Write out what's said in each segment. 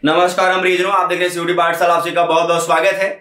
नमस्कार, हम रीजनो आप देख रहे हैं सीयूटी पाठशाला। आप का बहुत बहुत स्वागत है।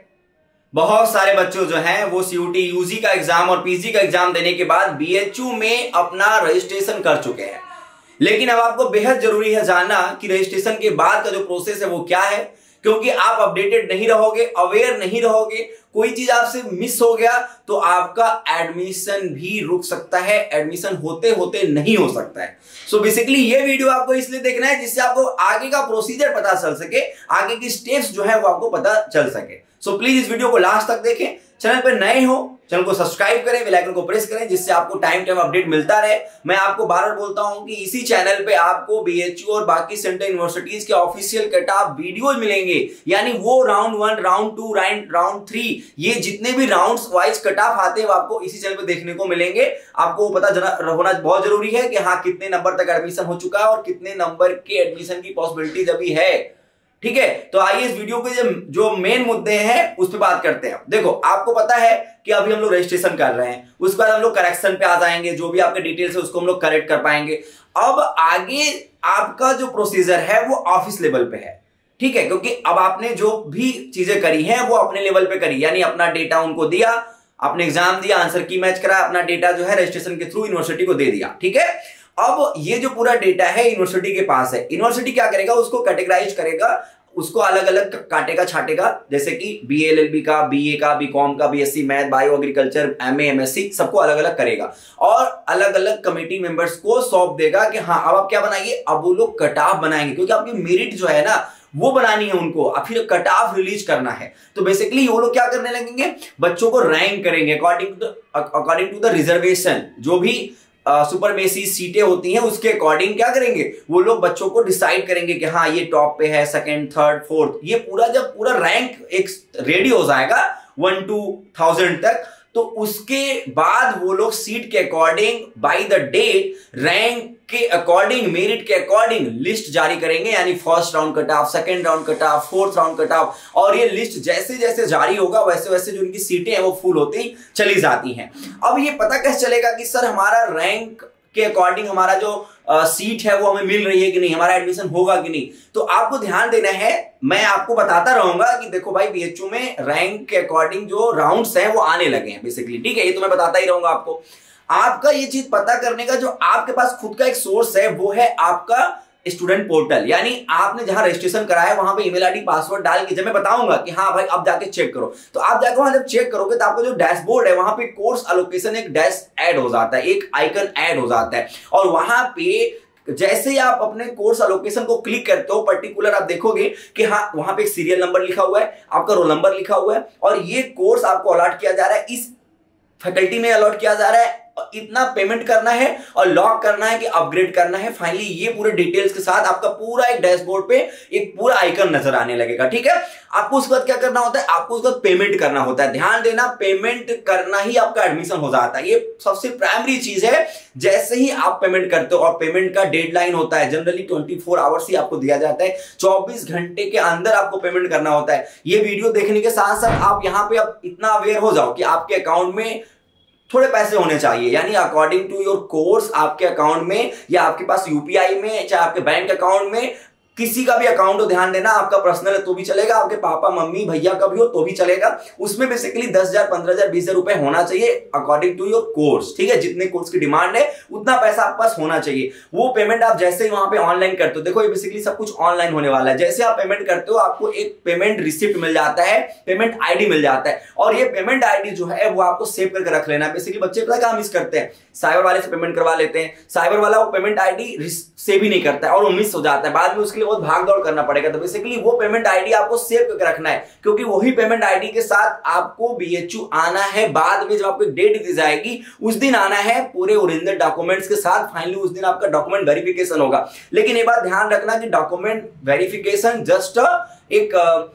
बहुत सारे बच्चों जो हैं वो सीयूटी यूजी का एग्जाम और पीजी का एग्जाम देने के बाद बीएचयू में अपना रजिस्ट्रेशन कर चुके हैं, लेकिन अब आपको बेहद जरूरी है जानना कि रजिस्ट्रेशन के बाद का जो प्रोसेस है वो क्या है, क्योंकि आप अपडेटेड नहीं रहोगे, अवेयर नहीं रहोगे, कोई चीज आपसे मिस हो गया तो आपका एडमिशन भी रुक सकता है, एडमिशन होते होते नहीं हो सकता है। सो बेसिकली ये वीडियो आपको इसलिए देखना है जिससे आपको आगे का प्रोसीजर पता चल सके, आगे की स्टेप्स जो है वो आपको पता चल सके। सो प्लीज इस वीडियो को लास्ट तक देखें। चैनल पर नए हो चैनल को सब्सक्राइब करें, बेल आइकन को प्रेस करें जिससे आपको टाइम टाइम अपडेट मिलता रहे। मैं आपको बार बार बोलता हूं कि इसी चैनल पे आपको बीएचयू और बाकी सेंट्रल यूनिवर्सिटीज के ऑफिशियल कट ऑफ वीडियोज मिलेंगे, यानी वो राउंड 1, राउंड 2, राउंड 3, ये जितने भी राउंड्स वाइज कट ऑफ आते हैं वो आपको इसी चैनल पे देखने को मिलेंगे। आपको पता होना बहुत जरूरी है कि हाँ कितने नंबर तक एडमिशन हो चुका है और कितने नंबर के एडमिशन की पॉसिबिलिटीज अभी है। ठीक है, तो आइए इस वीडियो के जो मेन मुद्दे हैं उस पर बात करते हैं। देखो, आपको पता है कि अभी हम लोग रजिस्ट्रेशन कर रहे हैं, उसके बाद हम लोग करेक्शन पे आ जाएंगे, जो भी आपके डिटेल्स है उसको हम लोग करेक्ट कर पाएंगे। अब आगे आपका जो प्रोसीजर है वो ऑफिस लेवल पे है। ठीक है, क्योंकि अब आपने जो भी चीजें करी हैं वो अपने लेवल पे करी, यानी अपना डेटा उनको दिया, आपने एग्जाम दिया, आंसर की मैच करा, अपना डेटा जो है रजिस्ट्रेशन के थ्रू यूनिवर्सिटी को दे दिया। ठीक है, अब ये जो पूरा डेटा है यूनिवर्सिटी के पास है, यूनिवर्सिटी क्या करेगा, उसको कैटेगराइज करेगा, उसको अलग अलग काटेगा छाटेगा, जैसे कि बीए एलएलबी का, बीए का, बीकॉम का, BSc math, bio agriculture, MA, MSc, सबको अलग अलग करेगा और अलग अलग कमेटी मेंबर्स को सौंप देगा कि हाँ अब आप क्या बनाइए, अब वो लोग कट ऑफ बनाएंगे, क्योंकि आपकी मेरिट जो है ना वो बनानी है उनको, अब फिर कट ऑफ रिलीज करना है। तो बेसिकली वो लोग क्या करने लगेंगे, बच्चों को रैंक करेंगे अकॉर्डिंग टू द रिजर्वेशन। जो भी सुपर बेसिस सीटें होती हैं उसके अकॉर्डिंग क्या करेंगे, वो लोग बच्चों को डिसाइड करेंगे कि हाँ ये टॉप पे है, सेकंड, थर्ड, फोर्थ, ये पूरा जब पूरा रैंक एक रेडी हो जाएगा 1 to 1000 तक, तो उसके बाद वो लोग सीट के according by the date rank के अकॉर्डिंग, मेरिट के अकॉर्डिंग लिस्ट जारी करेंगे, यानी first round cut off, second round cut off, fourth round cut off, और ये लिस्ट जैसे जैसे जारी होगा वैसे वैसे जो उनकी सीटें हैं वो फुल होती चली जाती हैं। अब ये पता कैसे चलेगा कि सर हमारा रैंक के अकॉर्डिंग हमारा जो सीट है वो हमें मिल रही है कि नहीं, हमारा एडमिशन होगा कि नहीं। तो आपको ध्यान देना है, मैं आपको बताता रहूंगा कि देखो भाई बीएचयू में रैंक के अकॉर्डिंग जो राउंड्स हैं वो आने लगे हैं बेसिकली। ठीक है, ये तो मैं बताता ही रहूंगा आपको। आपका ये चीज पता करने का जो आपके पास खुद का एक सोर्स है वो है आपका स्टूडेंट पोर्टल, यानी आपने जहां रजिस्ट्रेशन कराया वहां पे ईमेल आईडी पासवर्ड डाल के, जब मैं बताऊंगा कि हाँ भाई अब जाके चेक करो, तो आप जाके वहां जब चेक करोगे तो आपका जो डैशबोर्ड है वहां पे कोर्स एलोकेशन एक डैश ऐड हो जाता है, एक आइकन ऐड हो जाता है, और वहां पे जैसे ही आप अपने कोर्स एलोकेशन को क्लिक करते हो पर्टिकुलर आप देखोगे कि हाँ वहां पे एक सीरियल नंबर लिखा हुआ है, आपका रोल नंबर लिखा हुआ है, और ये कोर्स आपको अलॉट किया जा रहा है, इस फैकल्टी में अलॉट किया जा रहा है, इतना पेमेंट करना है और लॉक करना है कि अपग्रेड करना है। फाइनली ये पूरे डिटेल्स के साथ आपका पूरा एक डैशबोर्ड पे एक पूरा आइकन नजर आने लगेगा। ठीक है, आपको उसके बाद क्या करना होता है, आपको उसके बाद पेमेंट करना होता है। ध्यान देना, पेमेंट करना ही आपका एडमिशन हो जाता है, ये सबसे प्राइमरी चीज है। जैसे ही आप पेमेंट करते हो, और पेमेंट का डेडलाइन होता है जनरली 24 आवर्स ही आपको दिया जाता है, 24 घंटे के अंदर आपको पेमेंट करना होता है। ये वीडियो देखने के साथ साथ आप यहां पे अब इतना अवेयर हो जाओ कि आपके अकाउंट में थोड़े पैसे होने चाहिए, यानी अकॉर्डिंग टू योर कोर्स आपके अकाउंट में, या आपके पास यूपीआई में, चाहे आपके बैंक अकाउंट में, किसी का भी अकाउंट हो, ध्यान देना, आपका पर्सनल है तो भी चलेगा, आपके पापा मम्मी भैया का भी हो तो भी चलेगा, उसमें बेसिकली 10,000, 15,000, 20,000 रुपए होना चाहिए अकॉर्डिंग टू योर कोर्स। ठीक है, जितने कोर्स की डिमांड है उतना पैसा आपके पास होना चाहिए। वो पेमेंट आप जैसे ही वहां पे ऑनलाइन करते हो, देखो ये बेसिकली सब कुछ ऑनलाइन होने वाला है, जैसे आप पेमेंट करते हो आपको एक पेमेंट रिसिप्ट मिल जाता है, पेमेंट आईडी मिल जाता है, और ये पेमेंट आईडी जो है वो आपको सेव करके रख लेना है। बेसिकली बच्चे पता क्या मिस करते हैं, साइबर वाले से पेमेंट करवा लेते हैं, साइबर वाला वो पेमेंट आईडी सेव ही नहीं करता है और वो मिस हो जाता है, बाद में उसके लिए बहुत भाग दौड़ करना पड़ेगा। तो बेसिकली वो पेमेंट आईडी आपको सेव करके रखना है, क्योंकि वही पेमेंट आईडी के साथ आपको बीएचयू आना है। बाद में जब आपको डेट दी जाएगी उस दिन आना है पूरे ओरिजिनल डॉक्यूमेंट्स के साथ। फाइनली उस दिन आपका डॉक्यूमेंट वेरिफिकेशन होगा। लेकिन ये बात ध्यान रखना कि डॉक्यूमेंट वेरिफिकेशन जस्ट एक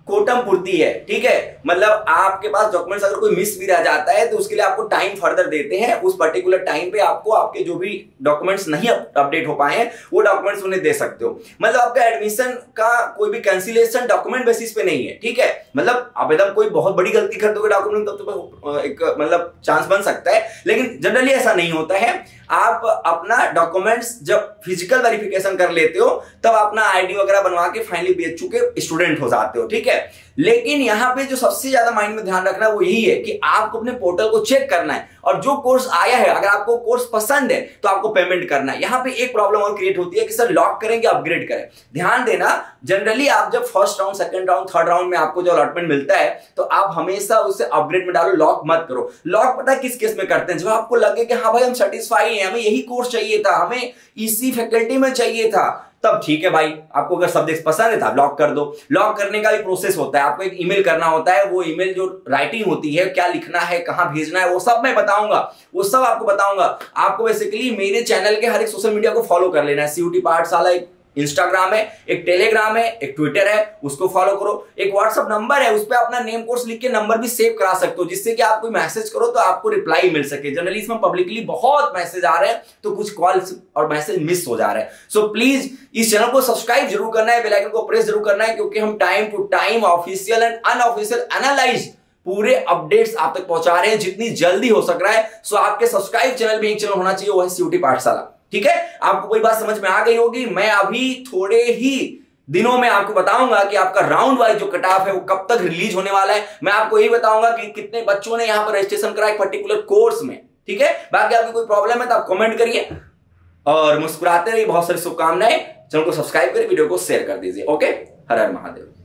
कोटम पूर्ति है, ठीक है। मतलब आपके पास डॉक्यूमेंट्स अगर कोई मिस भी रह जाता है तो उसके लिए आपको टाइम फर्दर देते हैं, उस पर्टिकुलर टाइम पे आपको आपके जो भी डॉक्यूमेंट्स नहीं अपडेट हो पाए हैं वो डॉक्यूमेंट्स उन्हें दे सकते हो। मतलब आपका एडमिशन का कोई भी कैंसिलेशन डॉक्यूमेंट बेसिस पे नहीं है, ठीक है। मतलब आप एकदम कोई बहुत बड़ी गलती कर दोगे डॉक्यूमेंट तब तो एक मतलब चांस बन सकता है, लेकिन जनरली ऐसा नहीं होता है। आप अपना डॉक्यूमेंट्स जब फिजिकल वेरिफिकेशन कर लेते हो तब अपना आईडी वगैरह बनवा के फाइनली बीएचयू के स्टूडेंट हो जाते हो, ठीक है। लेकिन यहां पे जो सबसे ज्यादा माइंड में ध्यान रखना है वो यही है कि आपको अपने पोर्टल को चेक करना है और जो कोर्स आया है अगर आपको कोर्स पसंद है तो आपको पेमेंट करना है। यहां पे एक प्रॉब्लम और क्रिएट होती है कि सर लॉक करें कि अपग्रेड करें। ध्यान देना, जनरली आप जब first round, second round, third round में आपको जो अलॉटमेंट मिलता है तो आप हमेशा उसे अपग्रेड में डालो, लॉक मत करो। लॉक पता है किस केस में करते हैं, जब आपको लगे कि हाँ भाई हम सेटिस्फाई हैं, हमें यही कोर्स चाहिए था, हमें इसी फैकल्टी में चाहिए था, तब ठीक है भाई। आपको अगर सब्जेक्ट पसंद है तो आप लॉक कर दो। लॉक करने का भी प्रोसेस होता है, आपको एक ईमेल करना होता है, वो ईमेल जो राइटिंग होती है, क्या लिखना है, कहां भेजना है, वो सब मैं बताऊंगा, वो सब आपको बताऊंगा। आपको बेसिकली मेरे चैनल के हर एक सोशल मीडिया को फॉलो कर लेना है। सीयूटी पाठशाला एक इंस्टाग्राम है, एक टेलीग्राम है, एक ट्विटर है, उसको फॉलो करो। एक व्हाट्सएप नंबर है, उस पर अपना नेम कोर्स लिख के नंबर भी सेव करा सकते हो, जिससे कि आप कोई मैसेज करो तो आपको रिप्लाई मिल सके। जनरली इसमें पब्लिकली बहुत मैसेज आ रहे हैं तो कुछ कॉल्स और मैसेज मिस हो जा रहे हैं। सो प्लीज इस चैनल को सब्सक्राइब जरूर करना है, बेल आइकन को प्रेस जरूर करना है, क्योंकि हम time to time official and unofficial analyse पूरे अपडेट्स आप तक पहुंचा रहे हैं जितनी जल्दी हो सक रहा है। सो आपके सब्सक्राइब चैनल में एक चैनल होना चाहिए, वो है सीयूटी पाठशाला, ठीक है। आपको कोई बात समझ में आ गई होगी। मैं अभी थोड़े ही दिनों में आपको बताऊंगा कि आपका राउंड वाइज जो कट ऑफ है वो कब तक रिलीज होने वाला है। मैं आपको यही बताऊंगा कि कितने बच्चों ने यहां पर रजिस्ट्रेशन करा एक पर्टिकुलर कोर्स में, ठीक है। बाकी आपकी कोई प्रॉब्लम है तो आप कमेंट करिए और मुस्कुराते रहिए। बहुत सारी शुभकामनाएं। चैनल को सब्सक्राइब करिए, वीडियो को शेयर कर दीजिए। ओके, हर हर महादेव।